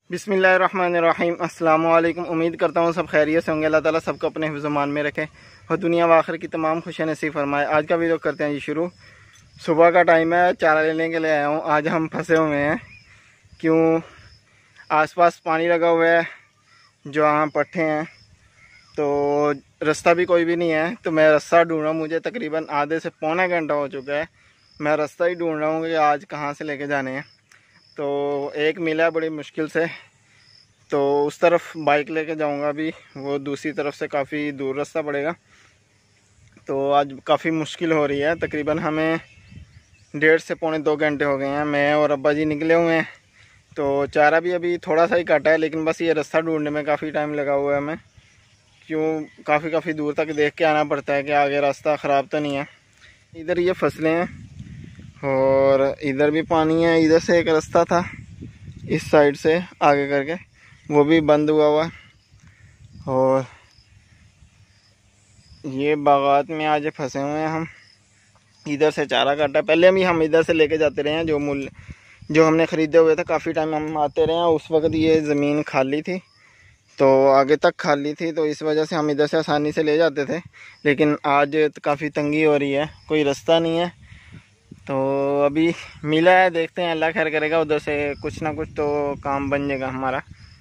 बिस्मिल्लाहिर्रहमानिर्रहीम। अस्सलाम वालेकुम। उम्मीद करता हूँ सब खैरियत से होंगे। अल्लाह ताला सबको अपने हिफ्ज़-ओ-मान में रखे और दुनिया व आखिरत की तमाम खुशियाँ नसीब फरमाए। आज का वीडियो करते हैं जी शुरू। सुबह का टाइम है, चारा लेने के लिए आया हूँ। आज हम फंसे हुए हैं, क्यों आसपास पानी लगा हुआ है, जो यहाँ पट्टे हैं, तो रास्ता भी कोई भी नहीं है। तो मैं रास्ता ढूंढ रहा हूँ। मुझे तकरीबन आधे से पौना घंटा हो चुका है, मैं रास्ता ही ढूंढ रहा हूँ कि आज कहाँ से लेके जाने हैं। तो एक मिला बड़ी मुश्किल से, तो उस तरफ बाइक लेके जाऊंगा। अभी वो दूसरी तरफ से काफ़ी दूर रास्ता पड़ेगा, तो आज काफ़ी मुश्किल हो रही है। तकरीबन हमें 1.5 से पौने 2 घंटे हो गए हैं। मैं और अब्बा जी निकले हुए हैं, तो चारा भी अभी थोड़ा सा ही काटा है, लेकिन बस ये रास्ता ढूंढने में काफ़ी टाइम लगा हुआ है हमें, क्यों काफ़ी दूर तक देख के आना पड़ता है कि आगे रास्ता ख़राब तो नहीं है। इधर ये फसलें हैं और इधर भी पानी है। इधर से एक रास्ता था इस साइड से आगे करके, वो भी बंद हुआ है। और ये बागात में आज फंसे हुए हैं हम। इधर से चारा काटा, पहले भी हम इधर से लेके जाते रहे हैं। जो हमने ख़रीदे हुए थे, काफ़ी टाइम हम आते रहे हैं। उस वक्त ये ज़मीन खाली थी, तो आगे तक खाली थी, तो इस वजह से हम इधर से आसानी से ले जाते थे। लेकिन आज काफ़ी तंगी हो रही है, कोई रास्ता नहीं है। तो अभी मिला है, देखते हैं, अल्लाह खैर करेगा। उधर से कुछ ना कुछ तो काम बन जाएगा हमारा।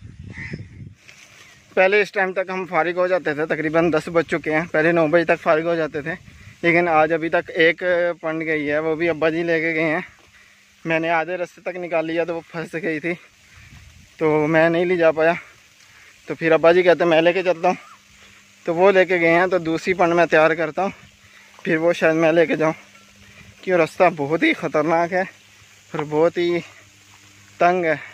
पहले इस टाइम तक हम फारिग हो जाते थे, तकरीबन 10 बज चुके हैं। पहले 9 बजे तक फारिग हो जाते थे, लेकिन आज अभी तक एक पंड गई है, वो भी अब्बा जी लेके गए हैं। मैंने आधे रास्ते तक निकाल लिया, तो वो फंस गई थी, तो मैं नहीं ले जा पाया। तो फिर अब्बा जी कहते मैं लेके चलता हूँ, तो वो लेके गए हैं। तो दूसरी पंड मैं तैयार करता हूँ, फिर वो शायद मैं लेके जाऊँ, क्यों रास्ता बहुत ही ख़तरनाक है और बहुत ही तंग है।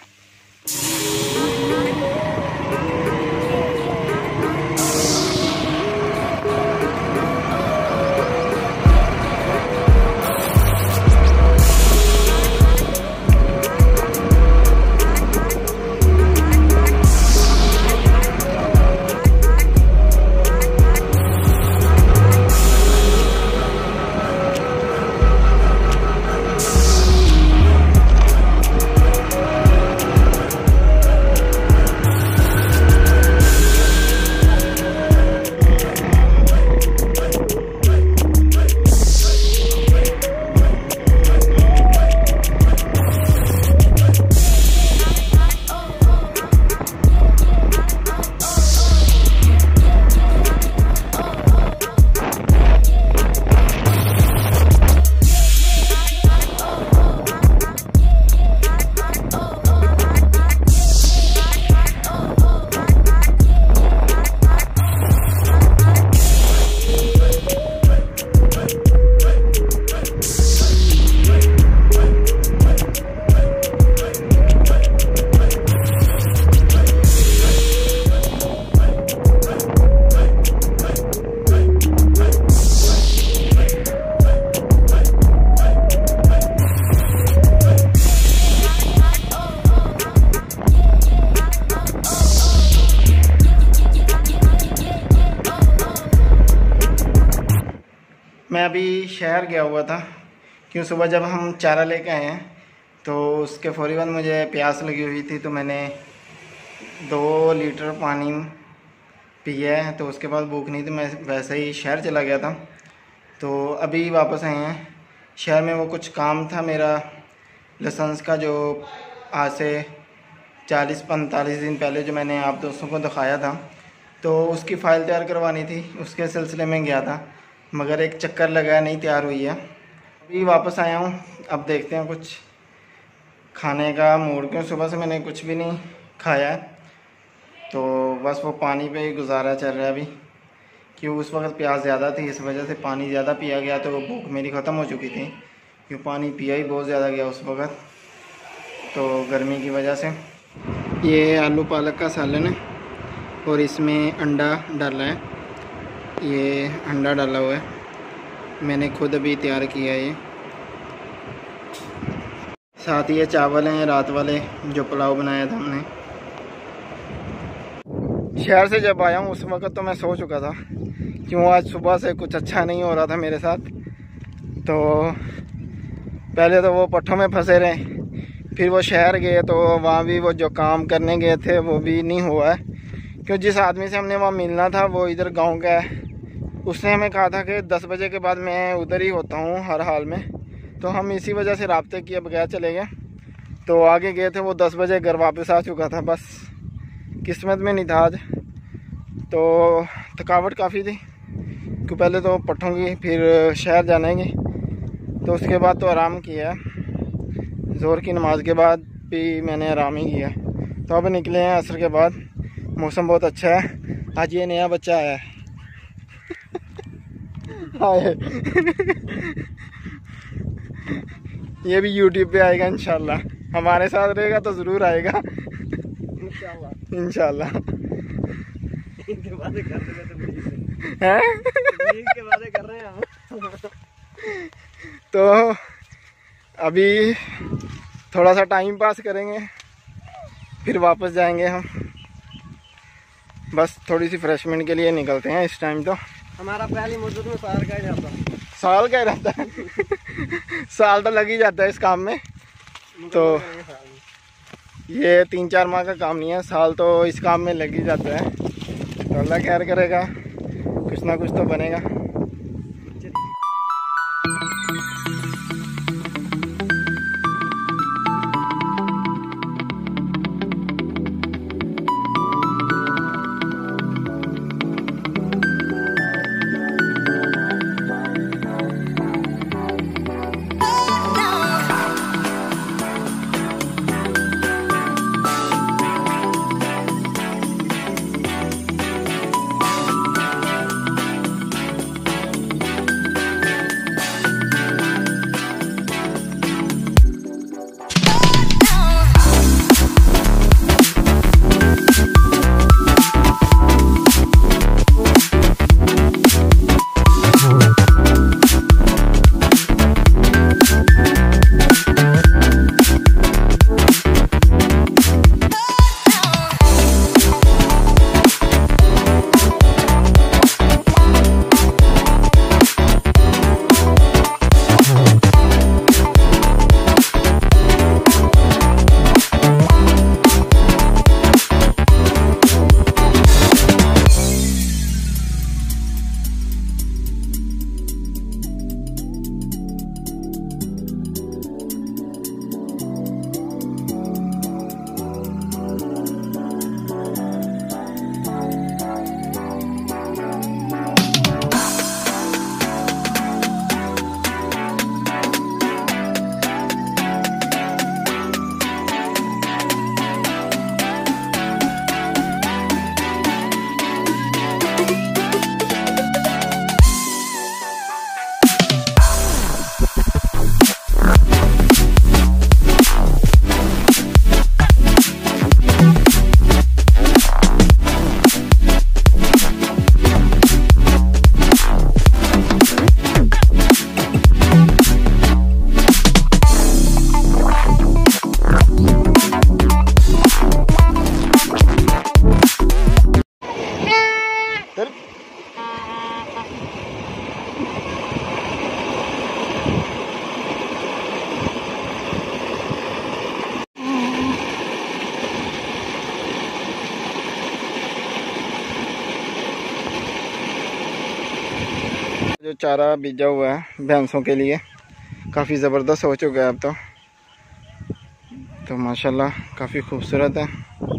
मैं अभी शहर गया हुआ था, क्यों सुबह जब हम चारा लेके आए हैं, तो उसके फ़ौरी बाद मुझे प्यास लगी हुई थी, तो मैंने 2 लीटर पानी पिया है। तो उसके बाद भूख नहीं थी, मैं वैसे ही शहर चला गया था। तो अभी वापस आए हैं। शहर में वो कुछ काम था मेरा लाइसेंस का, जो आज से 40-45 दिन पहले जो मैंने आप दोस्तों को दिखाया था, तो उसकी फ़ाइल तैयार करवानी थी। उसके सिलसिले में गया था, मगर एक चक्कर लगा, नहीं तैयार हुई है। अभी वापस आया हूँ। अब देखते हैं कुछ खाने का मूड, क्यों सुबह से मैंने कुछ भी नहीं खाया है, तो बस वो पानी पे ही गुजारा चल रहा है अभी। क्यों उस वक्त प्यास ज़्यादा थी, इस वजह से पानी ज़्यादा पिया गया, तो भूख मेरी ख़त्म हो चुकी थी, क्यों पानी पिया ही बहुत ज़्यादा गया उस वक्त, तो गर्मी की वजह से। ये आलू पालक का सालन है और इसमें अंडा डाला है। ये अंडा डाला हुआ है, मैंने खुद अभी तैयार किया है। ये साथ ये चावल हैं रात वाले, जो पुलाव बनाया था हमने। शहर से जब आया हूँ उस वक्त तो मैं सो चुका था, क्यों आज सुबह से कुछ अच्छा नहीं हो रहा था मेरे साथ। तो पहले तो वो पट्ठों में फंसे रहे, फिर वो शहर गए तो वहाँ भी वो जो काम करने गए थे वो भी नहीं हुआ है, क्योंकि जिस आदमी से हमने वहाँ मिलना था वो इधर गांव का है। उसने हमें कहा था कि 10 बजे के बाद मैं उधर ही होता हूँ हर हाल में, तो हम इसी वजह से राब्ते किए बगैर चले गए। तो आगे गए थे, वो 10 बजे घर वापस आ चुका था, बस किस्मत में नहीं था आज। तो थकावट काफ़ी थी, क्योंकि पहले तो पट्टों की, फिर शहर जाने की, तो उसके बाद तो आराम किया। ज़ोर की नमाज के बाद भी मैंने आराम ही किया। तो अब निकले हैं असर के बाद, मौसम बहुत अच्छा है। आज ये नया बच्चा आया है ये भी YouTube पे आएगा इंशाल्लाह, हमारे साथ रहेगा तो ज़रूर आएगा इंशाल्लाह। तो अभी थोड़ा सा टाइम पास करेंगे, फिर वापस जाएंगे हम। बस थोड़ी सी फ्रेशमेंट के लिए निकलते हैं इस टाइम। तो हमारा पहली मुद्दत में साल का ही रहता है। साल का ही रहता है साल तो लग ही जाता है इस काम में। तो ये 3-4 माह का काम नहीं है, साल तो इस काम में लग ही जाता है। तो अल्लाह खैर करेगा, कुछ ना कुछ तो बनेगा। जो चारा बीजा हुआ है भैंसों के लिए काफ़ी ज़बरदस्त हो चुका है अब तो माशाल्लाह काफ़ी खूबसूरत है।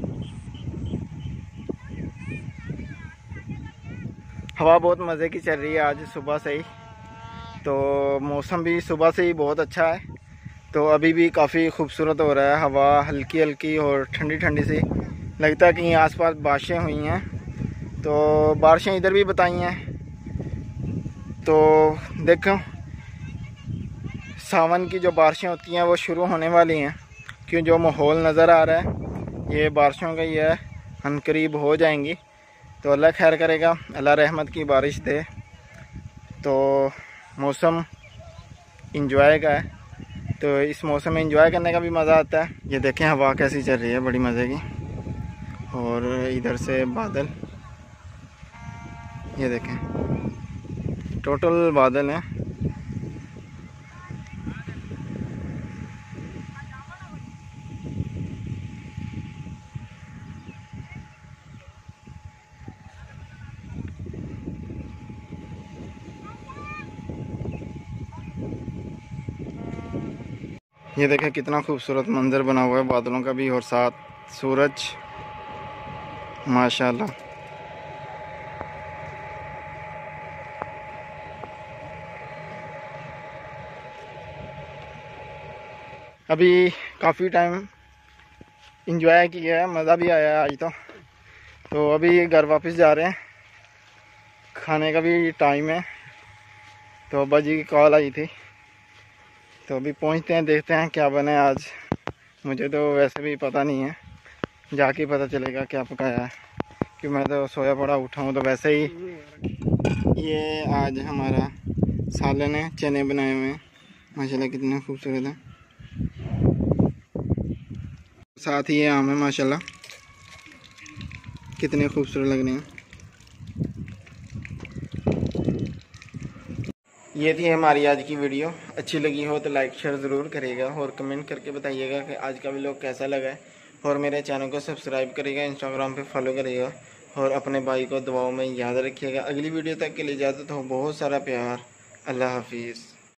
हवा बहुत मज़े की चल रही है आज सुबह से ही, तो मौसम भी सुबह से ही बहुत अच्छा है। तो अभी भी काफ़ी खूबसूरत हो रहा है, हवा हल्की हल्की और ठंडी ठंडी सी, लगता है कि आसपास बारिशें हुई हैं। तो बारिशें इधर भी बताई हैं। तो देखो सावन की जो बारिशें होती हैं वो शुरू होने वाली हैं, क्यों जो माहौल नज़र आ रहा है ये बारिशों का ही है, अनकरीब हो जाएंगी। तो अल्लाह खैर करेगा, अल्लाह रहमत की बारिश दे। तो मौसम इंजॉय का है, तो इस मौसम में इंजॉय करने का भी मज़ा आता है। ये देखें हवा कैसी चल रही है, बड़ी मज़े की। और इधर से बादल, ये देखें टोटल बादल हैं। ये देखें कितना खूबसूरत मंजर बना हुआ है बादलों का भी और साथ सूरज माशाल्लाह। अभी काफ़ी टाइम इंजॉय किया है, मज़ा भी आया है आज तो अभी घर वापस जा रहे हैं, खाने का भी टाइम है। तो अब्बा जी की कॉल आई थी तो अभी पहुंचते हैं, देखते हैं क्या बने आज। मुझे तो वैसे भी पता नहीं है, जाके पता चलेगा क्या पकाया है, कि मैं तो सोया पड़ा उठा हूँ। तो वैसे ही ये आज हमारा सालन है, चने बनाए हुए हैं माशाल्लाह, कितने खूबसूरत है। साथ ही ये आम है माशाल्लाह, कितने खूबसूरत लग रहे हैं। ये थी हमारी आज की वीडियो। अच्छी लगी हो तो लाइक शेयर ज़रूर करिएगा और कमेंट करके बताइएगा कि आज का व्लॉग कैसा लगा है। और मेरे चैनल को सब्सक्राइब करिएगा, इंस्टाग्राम पे फॉलो करिएगा और अपने भाई को दुआओं में याद रखिएगा। अगली वीडियो तक के लिए इजाज़त हो, बहुत सारा प्यार। अल्लाह हाफिज़।